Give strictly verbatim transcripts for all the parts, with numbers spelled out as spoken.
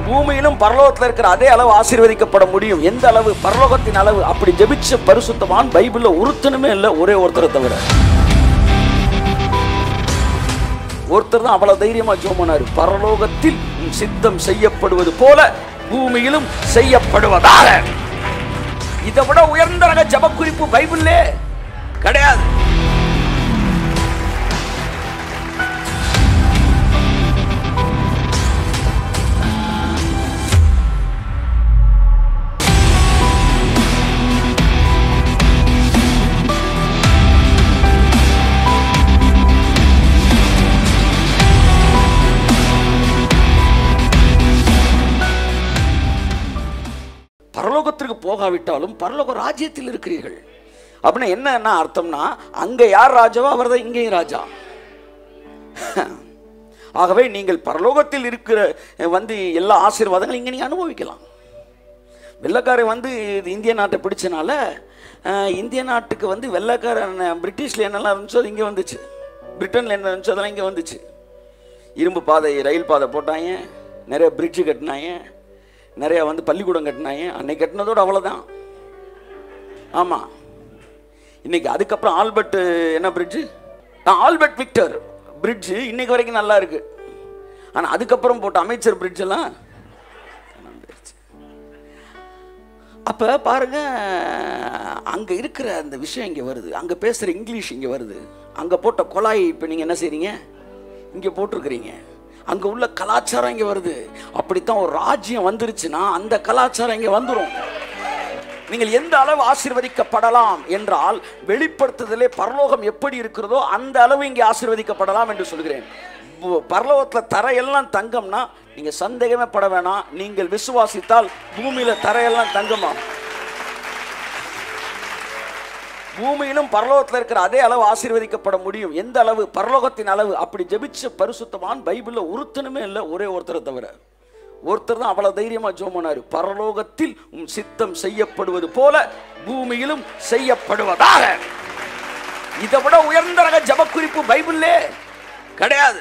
பூமியிலும் பரலோகத்தில் இருக்கிற அதே அளவு ஆசீர்வதிக்கப்பட முடியும். எந்த அளவு? பரலோகத்தின் அளவு. அப்படி ஜெபிச்ச பரிசுத்தவான் பைபிள்ல ஒருத்தனுமே இல்லை, ஒரே ஒருத்தரை தவிர. ஒருத்தர் தான் அவ்வளவு தைரியமா ஜெபம் பண்ணாரு. பரலோகத்தில் சித்தம் செய்யப்படுவது போல பூமியிலும் செய்யப்படுவதாக. இதை விட உயர்ந்த ரக ஜெப குறிப்பு பைபிள்லே கிடையாது. பரலோகத்திற்கு போகாவிட்டாலும் பரலோக ராஜ்யத்தில் இருக்கிறீர்கள் அப்படின்னா என்ன அர்த்தம்னா, அங்க யார் ராஜாவோ அவர் தான் இங்கேயும் ராஜா. ஆகவே நீங்கள் பரலோகத்தில் இருக்கிற வந்து எல்லா ஆசீர்வாதங்களும் இங்கே நீங்க அனுபவிக்கலாம். வெள்ளைக்காரன் வந்து இந்திய நாட்டை பிடிச்சனால இந்திய நாட்டுக்கு வந்து வெள்ளைக்காரன் பிரிட்டிஷ்ல என்னெல்லாம் இருந்துச்சோ அது இங்கே வந்துச்சு, பிரிட்டன்ல என்ன இருந்துச்சோ அதெல்லாம் இங்கே வந்துச்சு. இரும்பு பாதை, ரயில் பாதை போட்டாங்க, நிறைய பிரிட்ஜு கட்டினாங்க, நிறைய வந்து பள்ளிக்கூடம் கட்டினாங்க. அன்னைக்கு கட்டினதோடு அவ்வளோதான். ஆமாம், இன்னைக்கு அதுக்கப்புறம் ஆல்பர்ட் என்ன பிரிட்ஜு, ஆல்பர்ட் விக்டர் பிரிட்ஜு இன்னைக்கு வரைக்கும் நல்லா இருக்கு. ஆனால் அதுக்கப்புறம் போட்ட அமைச்சர் பிரிட்ஜ் எல்லாம் அப்போ பாருங்க, அங்கே இருக்கிற அந்த விஷயம் இங்கே வருது, அங்கே பேசுகிற இங்கிலீஷ் இங்கே வருது, அங்கே போட்ட குழாய் இப்போ நீங்கள் என்ன செய்றீங்க, இங்கே போட்டிருக்கிறீங்க. அங்கே உள்ள கலாச்சாரம் இங்கே வருது. அப்படித்தான் ஒரு ராஜ்யம் வந்துருச்சுன்னா அந்த கலாச்சாரம் இங்கே வந்துடும். நீங்கள் எந்த அளவு ஆசீர்வதிக்கப்படலாம் என்றால், வெளிப்படுத்துதலே பரலோகம் எப்படி இருக்கிறதோ அந்த அளவு இங்கே ஆசீர்வதிக்கப்படலாம் என்று சொல்கிறேன். பரலோகத்தில் தரையெல்லாம் தங்கம்னா நீங்க சந்தேகமே பட வேணாம். நீங்கள் விசுவாசித்தால் பூமியில தரையெல்லாம் தங்கமா. பூமியிலும் பரலோகத்தில் இருக்கிற அதே அளவு ஆசீர்வதிக்கப்பட முடியும். எந்த அளவு? பரலோகத்தின் அளவு. அப்படி ஜெபிச்ச பரிசுத்தவான் பைபிள்ல ஒருத்தனுமே இல்லை, ஒரே ஒருத்தரை தவிர. ஒருத்தர் தான் அவ்வளவு தைரியமா ஜெபம் பண்ணாரு. பரலோகத்தில் உம் சித்தம் செய்யப்படுவது போல பூமியிலும் செய்யப்படுவதாக. இதை விட உயர்ந்த ரக ஜெப குறிப்பு பைபிள்லே கிடையாது.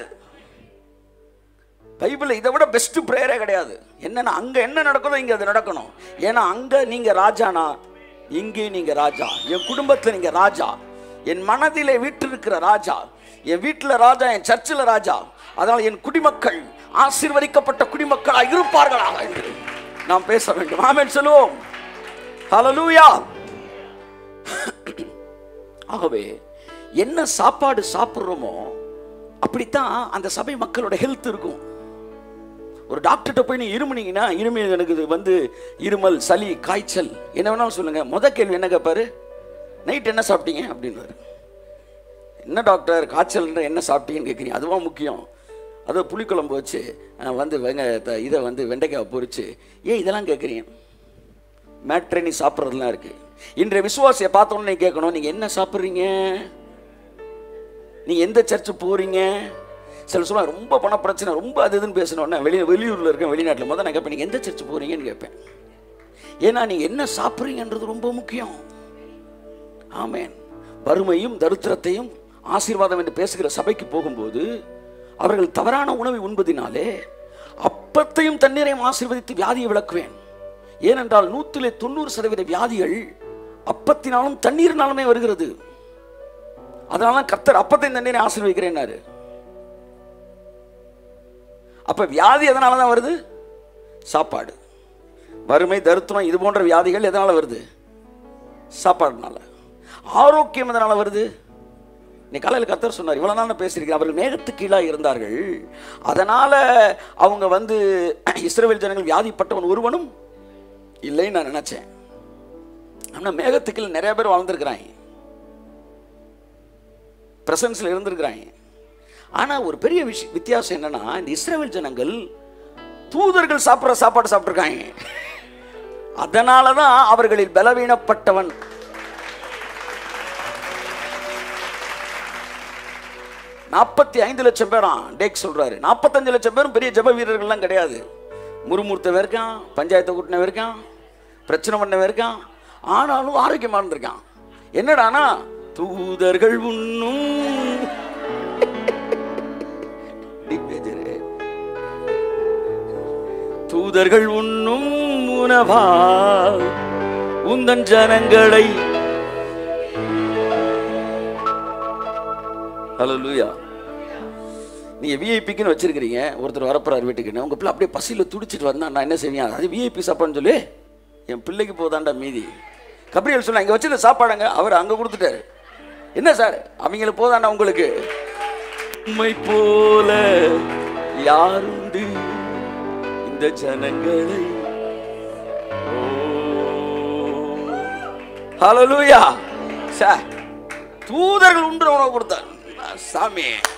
பைபிள் இதை விட பெஸ்ட் பிரேயரே கிடையாது. என்னன்னா, அங்க என்ன நடக்கணும் இங்க அது நடக்கணும். ஏன்னா அங்க நீங்க ராஜானா, இங்கே நீங்க ராஜா. என் குடும்பத்தில் நீங்க ராஜா, என் மனதிலே வீட்டிருக்கிற ராஜா, என் வீட்டில் ராஜா, என் சர்ச்சில் ராஜா. அதனால் என் குடிமக்கள் ஆசீர்வதிக்கப்பட்ட குடிமக்களாக இருப்பார்களா என்று நாம் பேச வேண்டும். ஆமென் சொல்லுவோம். ஹல்லேலூயா. ஆகவே என்ன சாப்பாடு சாப்பிட்றோமோ அப்படித்தான் அந்த சபை மக்களோட ஹெல்த் இருக்கும். ஒரு டாக்டர்கிட்ட போய் நீ இருமுனீங்கன்னா, இருமி எனக்கு வந்து இருமல், சளி, காய்ச்சல் என்ன வேணாலும் சொல்லுங்க. முத கேள்வி என்ன கேட்பாரு? நைட் என்ன சாப்பிட்டீங்க அப்படின்வாரு. என்ன டாக்டர் காய்ச்சல் என்ன சாப்பிட்டீங்கன்னு கேட்குறீங்க? அதுவா முக்கியம்? அதை புளிக்குழம்பு வச்சு வந்து வெங்காயத்தை இதை வந்து வெண்டைக்காய் பொரிச்சு ஏன் இதெல்லாம் கேட்குறீங்க? மேட்ரே நீ சாப்பிட்றதுலாம் இருக்குது. இன்றைய விசுவாசியை பார்த்தோன்னு நீ கேட்கணும், நீங்கள் என்ன சாப்பிட்றீங்க, நீங்கள் எந்த சர்ச்சு போகிறீங்க. சில சொல்ல ரொம்ப பண பிரச்சனை, ரொம்ப அது இதுன்னு பேசணுன்னா வெளி வெளியூரில் இருக்கேன், வெளிநாட்டில் முதல் நான் கேட்பேன் நீங்கள் எந்த சர்ச்சு போகிறீங்கன்னு கேட்பேன். ஏன்னா நீங்கள் என்ன சாப்பிட்றீங்கன்றது ரொம்ப முக்கியம். ஆமேன். வறுமையும் தரித்திரத்தையும் ஆசீர்வாதம் என்று பேசுகிற சபைக்கு போகும்போது அவர்கள் தவறான உணவை உண்பதினாலே அப்பத்தையும் தண்ணீரையும் ஆசீர்வதித்து வியாதியை விளக்குவேன். ஏனென்றால் நூற்றிலே தொண்ணூறு சதவீத வியாதிகள் அப்பத்தினாலும் தண்ணீரினாலுமே வருகிறது. அதனால கர்த்தர் அப்பத்தையும் தண்ணீரை ஆசீர்வதிக்கிறேன்னாரு. அப்ப வியாதி எதனால தான் வருது? சாப்பாடு. வறுமை, தரித்திரம் இது போன்ற வியாதிகள் எதனால வருது? சாப்பாடுனால. ஆரோக்கியம் எதனால வருது? நீ காலையில் கர்த்தர் சொன்னார், இவ்வளவு நாள் பேசியிருக்கேன், அவர்கள் மேகத்துக்கு கீழாக இருந்தார்கள், அதனால அவங்க வந்து இஸ்ரவேல் ஜனங்கள் வியாதிப்பட்டவன் ஒருவனும் இல்லைன்னு நான் நினைச்சேன். ஆனா மேகத்துக்கு நிறைய பேர் வாழ்ந்திருக்கிறாங்க, பிரசன்ஸ்ல இருந்திருக்கிறாங்க. ஆனா ஒரு பெரிய விஷயம் வித்தியாசம் என்னன்னா, இந்த இஸ்ரவேல் ஜனங்கள் தூதர்கள் சாப்பிட்ற சாப்பாடு சாப்பிட்டுருக்காங்க. அதனாலதான் அவர்களில் பலவீனப்பட்டவன். நாற்பத்தி ஐந்து லட்சம் பேராம் டேக் சொல்றாரு. நாற்பத்தஞ்சு லட்சம் பேரும் பெரிய ஜப வீரர்கள்லாம் கிடையாது. முறுமுறுத்தவன் இருக்கான், பஞ்சாயத்தை கூட்டினவன் இருக்கான், பிரச்சனை பண்ணவன் இருக்கான், ஆனாலும் ஆரோக்கியமா இருந்திருக்கான். என்னடானா தூதர்கள் உண்ணும் தூதர்கள் உண்ணும் உணவா உந்தன் ஜனங்களை. ஹல்லேலூயா. நீங்க விஐபிக்குன்னு வச்சிருக்கிறீங்க, ஒருத்தர் வரப்போறாரு வீட்டுக்குன்னு, உங்க பிள்ளை அப்படியே பசியில் துடிச்சிட்டு வந்தா நான் என்ன செய்வேன்? அது விஐபி சாப்பாடுன்னு சொல்லி என் பிள்ளைக்கு போதாண்டா மீதி. கப்ரியல் சொன்னா இங்க வச்சிருந்த சாப்பாடுங்க, அவர் அங்க கொடுத்துட்டாரு. என்ன சார் அவங்களுக்கு போதாண்டா உங்களுக்கு? உம்மை போல யாருண்டு இந்த ஜனங்களை. ஹல்லேலூயா. சார் தூதர்கள் உண்டு உணவு கொடுத்தார் சாமி.